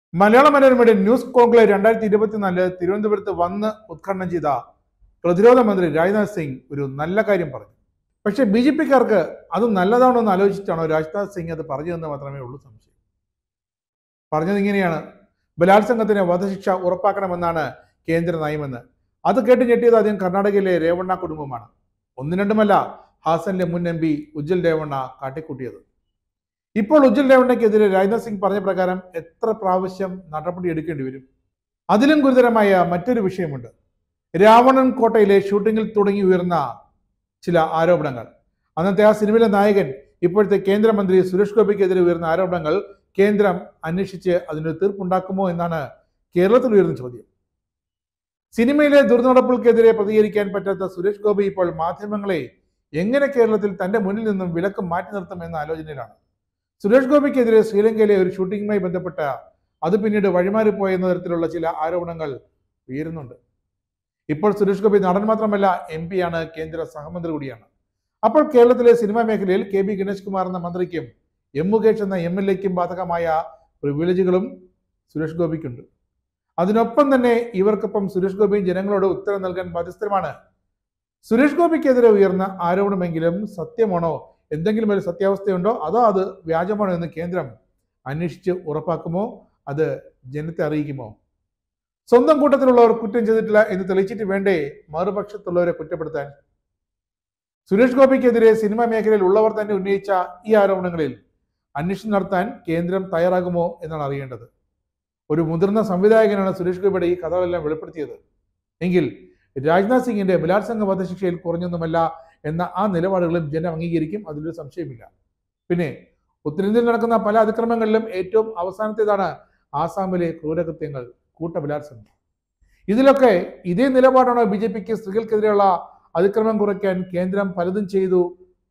മലയാള മനോരമയുടെ news conclave 2024 തിരുവനന്തപുരത്ത് വന്ന് ഉദ്ഘാടനം ചെയ്ത പ്രതിരോധ മന്ത്രി രാജ്നാഥ് സിംഗ് ഒരു നല്ല കാര്യം പറഞ്ഞു. പക്ഷേ BJP-ക്കാർക്ക് അത് നല്ലതാണോ എന്ന് ആലോചിച്ചിട്ടാണോ രാജ്നാഥ് സിംഗ് അത് പറഞ്ഞതെന്ന് മാത്രമേ ഉള്ളൂ സംശയം. പറഞ്ഞത് ഇങ്ങനെയാണ്: ബലാത്സംഗത്തിന് വധശിക്ഷ ഉറപ്പാക്കണമെന്നാണ് കേന്ദ്ര നയമെന്ന്. അത് കേട്ട് ഞെട്ടിയത് ആദ്യം കർണാടകയിലെ രേവണ്ണ കുടുംബമാണ്. ഒന്നും രണ്ടുമല്ല, ഹാസനിലെ മുൻ MP ഉജ്ജൽ രേവണ്ണ കാട്ടിക്കൂട്ടിയത്. ഇപ്പോൾ ഉജ്ജൽ രേവണ്ണയ്ക്കെതിരെ രാജ്നാഥ് സിംഗ് പറഞ്ഞ പ്രകാരം എത്ര പ്രാവശ്യം നടപടി എടുക്കേണ്ടി വരും? അതിലും ഗുരുതരമായ മറ്റൊരു വിഷയമുണ്ട്. രാവണൻ കോട്ടയിലെ ഷൂട്ടിങ്ങിൽ തുടങ്ങി ഉയർന്ന ചില ആരോപണങ്ങൾ. അന്നത്തെ ആ സിനിമയിലെ നായകൻ ഇപ്പോഴത്തെ കേന്ദ്രമന്ത്രി സുരേഷ് ഗോപിക്കെതിരെ ഉയർന്ന ആരോപണങ്ങൾ കേന്ദ്രം അന്വേഷിച്ച് അതിനൊരു തീർപ്പുണ്ടാക്കുമോ എന്നാണ് കേരളത്തിൽ ഉയർന്ന ചോദ്യം. സിനിമയിലെ ദുർനടപ്പുകൾക്കെതിരെ പ്രതികരിക്കാൻ പറ്റാത്ത സുരേഷ് ഗോപി ഇപ്പോൾ മാധ്യമങ്ങളെ എങ്ങനെ കേരളത്തിൽ തന്റെ മുന്നിൽ നിന്നും വിലക്ക് മാറ്റി നിർത്തും എന്ന ആലോചനയിലാണ്. സുരേഷ് ഗോപിക്കെതിരെ ശ്രീലങ്കയിലെ ഒരു ഷൂട്ടിങ്ങുമായി ബന്ധപ്പെട്ട അത് പിന്നീട് വഴിമാറിപ്പോയ എന്ന തരത്തിലുള്ള ചില ആരോപണങ്ങൾ ഉയരുന്നുണ്ട്. ഇപ്പോൾ സുരേഷ് ഗോപി നടൻ മാത്രമല്ല, MP ആണ്, കേന്ദ്ര സഹമന്ത്രി കൂടിയാണ്. അപ്പോൾ കേരളത്തിലെ സിനിമാ മേഖലയിൽ KB ഗണേഷ് കുമാർ എന്ന മന്ത്രിക്കും മുകേഷ് എന്ന MLA-ക്കും ബാധകമായ പ്രിവിലേജുകളും സുരേഷ് ഗോപിക്കുണ്ട്. അതിനൊപ്പം തന്നെ ഇവർക്കൊപ്പം സുരേഷ് ഗോപി ജനങ്ങളോട് ഉത്തരം നൽകാൻ ബാധ്യസ്ഥരുമാണ്. സുരേഷ് ഗോപിക്കെതിരെ ഉയർന്ന ആരോപണമെങ്കിലും സത്യമാണോ, എന്തെങ്കിലും ഒരു സത്യാവസ്ഥയുണ്ടോ, അതോ അത് വ്യാജമാണോ എന്ന് കേന്ദ്രം അന്വേഷിച്ച് ഉറപ്പാക്കുമോ, അത് ജനത്തെ അറിയിക്കുമോ? സ്വന്തം കൂട്ടത്തിലുള്ളവർ കുറ്റം ചെയ്തിട്ടില്ല എന്ന് തെളിയിച്ചിട്ട് വേണ്ടേ മറുപക്ഷത്തുള്ളവരെ കുറ്റപ്പെടുത്താൻ? സുരേഷ് ഗോപിക്കെതിരെ സിനിമാ മേഖലയിൽ ഉള്ളവർ തന്നെ ഉന്നയിച്ച ഈ ആരോപണങ്ങളിൽ അന്വേഷണം നടത്താൻ കേന്ദ്രം തയ്യാറാകുമോ എന്നാണ് അറിയേണ്ടത്. ഒരു മുതിർന്ന സംവിധായകനാണ് സുരേഷ് ഗോപിയുടെ ഈ കഥകളെല്ലാം വെളിപ്പെടുത്തിയത്. എങ്കിൽ രാജ്നാഥ് സിംഗിന്റെ ബലാത്സംഗ വധശിക്ഷയിൽ കുറഞ്ഞൊന്നുമല്ല എന്ന ആ നിലപാടുകളും ജനം അംഗീകരിക്കും, അതിലൊരു സംശയമില്ല. പിന്നെ ഉത്തരേന്ത്യയിൽ നടക്കുന്ന പല അതിക്രമങ്ങളിലും ഏറ്റവും അവസാനത്തേതാണ് ആസാമിലെ ക്രൂരകൃത്യങ്ങൾ, കൂട്ടബലാത്സംഗം. ഇതിലൊക്കെ ഇതേ നിലപാടാണോ BJP-ക്ക്? സ്ത്രീകൾക്കെതിരെയുള്ള അതിക്രമം കുറയ്ക്കാൻ കേന്ദ്രം പലതും ചെയ്തു,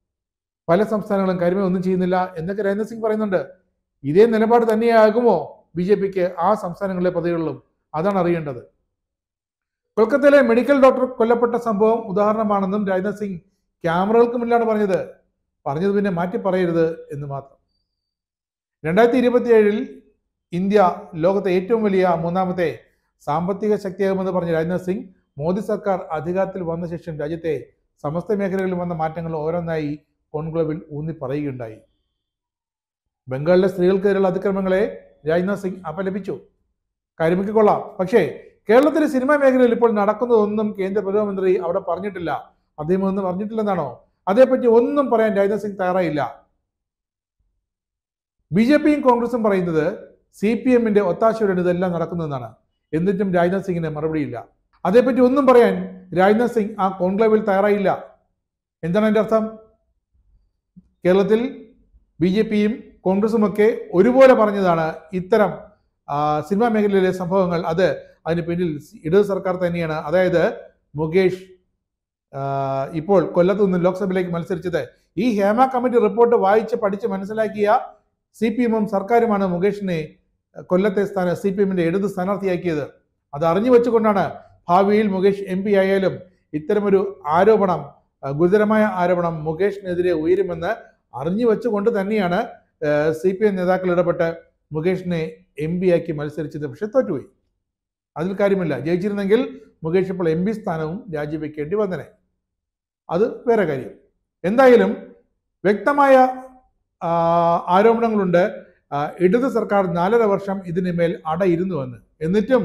പല സംസ്ഥാനങ്ങളും കാര്യമായി ഒന്നും ചെയ്യുന്നില്ല എന്നൊക്കെ രാജ്നാഥ് സിംഗ് പറയുന്നുണ്ട്. ഇതേ നിലപാട് തന്നെയാകുമോ BJP-ക്ക് ആ സംസ്ഥാനങ്ങളിലെ പദ്ധതികളിലും? അതാണ് അറിയേണ്ടത്. കൊൽക്കത്തയിലെ മെഡിക്കൽ ഡോക്ടർ കൊല്ലപ്പെട്ട സംഭവം ഉദാഹരണമാണെന്നും രാജ്നാഥ് സിംഗ് ക്യാമറകൾക്ക് മുന്നിലാണ് പറഞ്ഞത് പിന്നെ മാറ്റി പറയരുത് എന്ന് മാത്രം. 2027 ഇന്ത്യ ലോകത്തെ ഏറ്റവും വലിയ മൂന്നാമത്തെ സാമ്പത്തിക ശക്തിയാകുമെന്ന് പറഞ്ഞ രാജ്നാഥ് സിംഗ് മോദി സർക്കാർ അധികാരത്തിൽ വന്ന ശേഷം രാജ്യത്തെ സമസ്ത മേഖലകളിൽ വന്ന മാറ്റങ്ങൾ ഓരോന്നായി കോൺക്ലേവിൽ ഊന്നി പറയുകയുണ്ടായി. ബംഗാളിലെ സ്ത്രീകൾക്കെതിരെയുള്ള അതിക്രമങ്ങളെ രാജ്നാഥ് സിംഗ് അപലപിച്ചു. കാര്യമൊക്കെ കൊള്ളാം. പക്ഷേ കേരളത്തിലെ സിനിമാ മേഖലയിൽ ഇപ്പോൾ നടക്കുന്നതൊന്നും കേന്ദ്ര പ്രതിരോധമന്ത്രി അവിടെ പറഞ്ഞിട്ടില്ല. അദ്ദേഹം ഒന്നും പറഞ്ഞിട്ടില്ലെന്നാണോ? അതേപ്പറ്റി ഒന്നും പറയാൻ രാജ്നാഥ് സിംഗ് തയ്യാറായില്ല. BJP-യും കോൺഗ്രസും പറയുന്നത് CPM-ന്റെ ഒത്താശയോടെയാണ് ഇതെല്ലാം നടക്കുന്നതെന്നാണ്. എന്നിട്ടും രാജ്നാഥ് സിംഗിന് മറുപടിയില്ല. അതേപ്പറ്റി ഒന്നും പറയാൻ രാജ്നാഥ് സിംഗ് ആ കോൺക്ലേവിൽ തയ്യാറായില്ല. എന്താണ് അതിൻ്റെ അർത്ഥം? കേരളത്തിൽ BJP-യും കോൺഗ്രസും ഒക്കെ ഒരുപോലെ പറഞ്ഞതാണ് ഇത്തരം സിനിമാ മേഖലയിലെ സംഭവങ്ങൾ അതിന് പിന്നിൽ ഇടത് സർക്കാർ തന്നെയാണ്. അതായത് മുകേഷ് ഇപ്പോൾ കൊല്ലത്ത് നിന്ന് ലോക്സഭയിലേക്ക് മത്സരിച്ചത് ഈ ഹേമ കമ്മിറ്റി റിപ്പോർട്ട് വായിച്ച് പഠിച്ച് മനസ്സിലാക്കിയ CPM-ഉം സർക്കാരുമാണ് മുകേഷിനെ കൊല്ലത്തെ CPM-ന്റെ ഇടത് സ്ഥാനാർത്ഥിയാക്കിയത്. അത് അറിഞ്ഞു വെച്ചുകൊണ്ടാണ് ഭാവിയിൽ മുകേഷ് MP ആയാലും ഇത്തരമൊരു ആരോപണം, ഗുരുതരമായ ആരോപണം മുകേഷിനെതിരെ ഉയരുമെന്ന് അറിഞ്ഞു വെച്ചുകൊണ്ട് തന്നെയാണ് CPM നേതാക്കൾ ഇടപെട്ട് മുകേഷിനെ MP ആക്കി മത്സരിച്ചത്. പക്ഷെ തോറ്റുപോയി. അതിൽ കാര്യമില്ല. ജയിച്ചിരുന്നെങ്കിൽ മുകേഷ് ഇപ്പോൾ MP സ്ഥാനവും രാജിവെക്കേണ്ടി വന്നനെ. അത് വേറെ കാര്യം. എന്തായാലും വ്യക്തമായ ആരോപണങ്ങളുണ്ട്. ഇടത് സർക്കാർ 4.5 വർഷം ഇതിനുമേൽ അടയിരുന്നുവെന്ന്. എന്നിട്ടും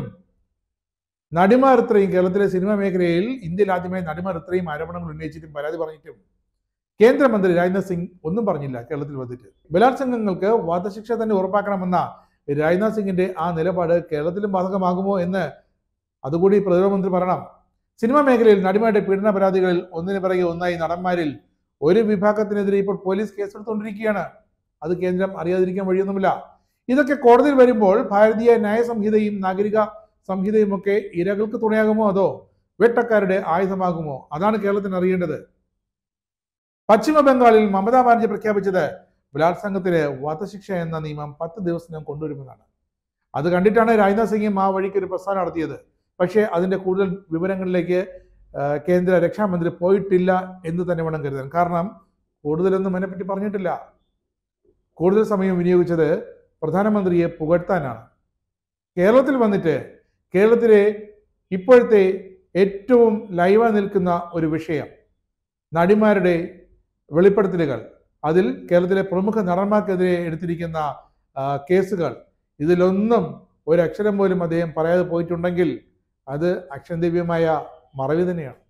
നടിമാർ ഇത്രയും, കേരളത്തിലെ സിനിമാ മേഖലയിൽ ഇന്ത്യയിൽ ആദ്യമായി നടിമാർ ഇത്രയും ആരോപണങ്ങൾ ഉന്നയിച്ചിട്ടും പരാതി പറഞ്ഞിട്ടും കേന്ദ്രമന്ത്രി രാജ്നാഥ് സിംഗ് ഒന്നും പറഞ്ഞില്ല. കേരളത്തിൽ വന്നിട്ട് ബലാത്സംഗങ്ങൾക്ക് വധശിക്ഷ തന്നെ ഉറപ്പാക്കണമെന്ന രാജ്നാഥ് സിംഗിന്റെ ആ നിലപാട് കേരളത്തിലും ബാധകമാകുമോ എന്ന് അതുകൂടി പ്രതിരോധ മന്ത്രി പറയണം. സിനിമാ മേഖലയിൽ നടിമാരുടെ പീഡന പരാതികളിൽ ഒന്നിനു പിറകെ ഒന്നായി നടന്മാരിൽ ഒരു വിഭാഗത്തിനെതിരെ ഇപ്പോൾ പോലീസ് കേസെടുത്തുകൊണ്ടിരിക്കുകയാണ്. അത് കേന്ദ്രം അറിയാതിരിക്കാൻ വഴിയൊന്നുമില്ല. ഇതൊക്കെ കോടതിയിൽ വരുമ്പോൾ ഭാരതീയ ന്യായ സംഹിതയും നാഗരിക സംഹിതയും ഒക്കെ ഇരകൾക്ക് തുണയാകുമോ, അതോ വേട്ടക്കാരുടെ ആയുധമാകുമോ? അതാണ് കേരളത്തിന് അറിയേണ്ടത്. പശ്ചിമ ബംഗാളിൽ മമതാ ബാനർജി പ്രഖ്യാപിച്ചത് ബലാത്സംഗത്തിന് വധശിക്ഷ എന്ന നിയമം 10 ദിവസത്തിനകം കൊണ്ടുവരുമെന്നാണ്. അത് കണ്ടിട്ടാണ് രാജ്നാഥ് സിംഗും ആ വഴിക്ക് ഒരു പ്രസ്ഥാനം നടത്തിയത്. പക്ഷേ അതിന്റെ കൂടുതൽ വിവരങ്ങളിലേക്ക് കേന്ദ്ര രക്ഷാമന്ത്രി പോയിട്ടില്ല എന്ന് തന്നെ വേണം കരുതാൻ. കാരണം കൂടുതലൊന്നും അതിനെപ്പറ്റി പറഞ്ഞിട്ടില്ല. കൂടുതൽ സമയം വിനിയോഗിച്ചത് പ്രധാനമന്ത്രിയെ പുകഴ്ത്താനാണ്. കേരളത്തിൽ വന്നിട്ട് കേരളത്തിലെ ഇപ്പോഴത്തെ ഏറ്റവും ലൈവായി നിൽക്കുന്ന ഒരു വിഷയം നടിമാരുടെ വെളിപ്പെടുത്തലുകൾ, അതിൽ കേരളത്തിലെ പ്രമുഖ നടന്മാർക്കെതിരെ എടുത്തിരിക്കുന്ന കേസുകൾ, ഇതിലൊന്നും ഒരക്ഷരം പോലും അദ്ദേഹം പറയാതെ പോയിട്ടുണ്ടെങ്കിൽ അത് അക്ഷന്തവ്യമായ മറവി തന്നെയാണ്.